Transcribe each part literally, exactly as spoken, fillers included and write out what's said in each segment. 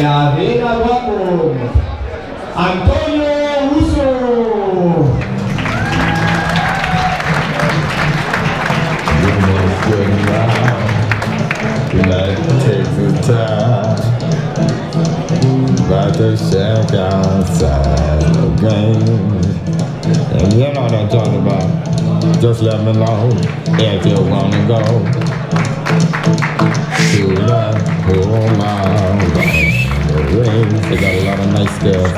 der Arena Dortmund, Antonio Russo. About to check outside the game. And you know what I'm talking about. Just let me know if you wanna go to that whole mile. The rings, they got a lot of nice girls.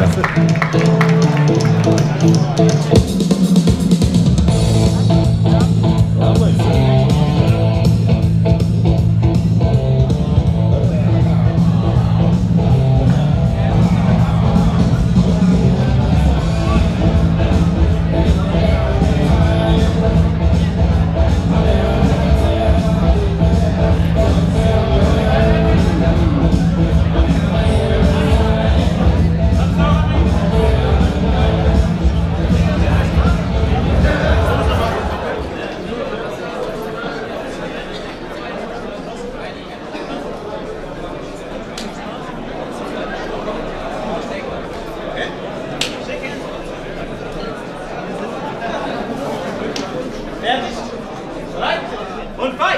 Und fight!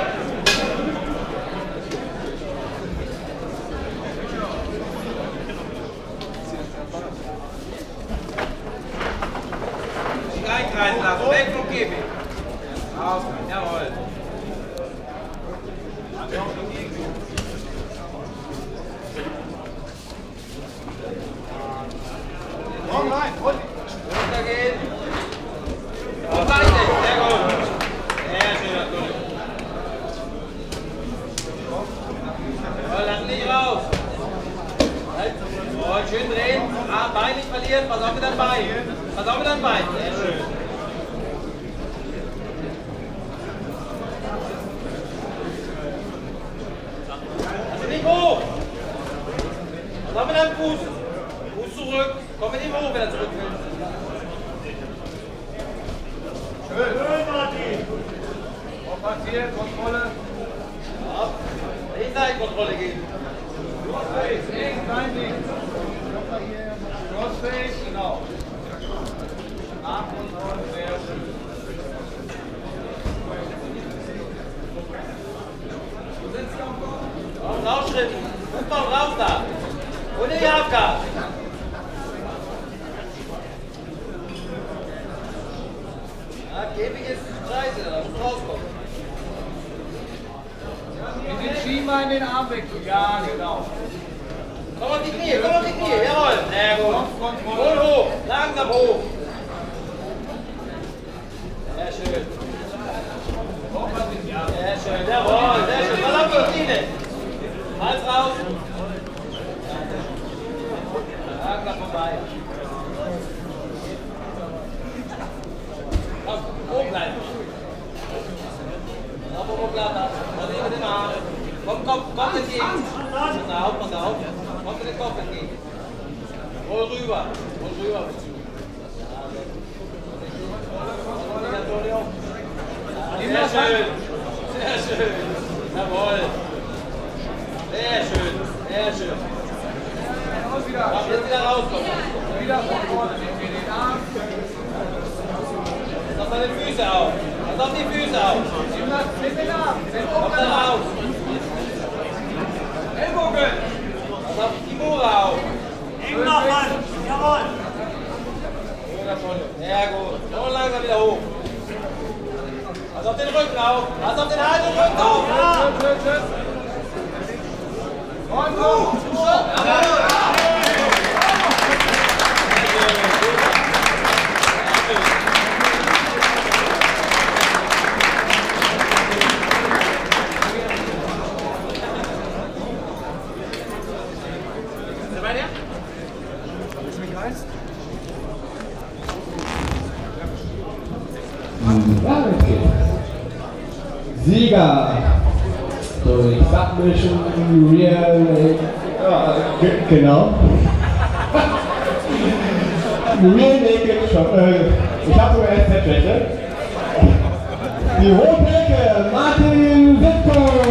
Nicht einkreisen lassen, weg vom Käfig. Ausgleich, jawohl. Komm rein, runtergehen. Und weiter, sehr gut. Sehr schön, natürlich. Lass nicht raus. Und schön drehen. Ah, Bein nicht verlieren. Pass auf mit deinem Bein. Pass auf mit deinem Bein. Sehr schön. Also nicht hoch. Pass auf mit deinem Fuß. Fuß zurück. Komm mit ihm hoch, wenn er zurück will. Schön. Schön, Martin. Aufpass hier. Kontrolle. Ab. Kontrolle geben. Crossface, links, rein, links. Crossface, genau. Nachkontrolle, sehr schön. Wo sind Sie am Kopf? Rausschritten. Und noch raus da. Und in die Abgas. Ja, Käfig ist scheiße, da muss rauskommen. Schieben wir in den Arm weg. Ja, genau. Komm auf die Knie, komm auf die Knie, jawohl. Sehr gut. Und hoch, langsam hoch. Sehr schön. Sehr schön, jawohl, sehr schön. Mal auf die Knie. Hals raus. Langsam vorbei. Komm, oben bleiben. Auf, oben bleiben. Und über den Arm. Komm, komm, komm entgegen. Pass auf, pass auf. Komm mit dem Kopf entgegen. Roll rüber. Roll rüber. Sehr schön. Sehr schön. Jawohl. Sehr schön. Sehr schön. Jetzt wieder rauskommen. Wieder von vorne nehmen wir den Arm. Pass auf deine Füße auf. Pass auf die Füße auf. Nimm den Arm. Komm da raus. Ellbogen! Pass auf die Mure auf! Eng noch, Mann! Jawohl! Sehr gut. Und langsam wieder hoch. Pass auf den Rücken auf! Pass auf den Hals und Rücken auf! Ja! Schön, schön, schön! Und hoch! Jawohl! Sieger durch Submission Real ja, genau Real Naked Shot. Ich habe sogar S Z-Rechte. Die Hochecke Martin Wittke.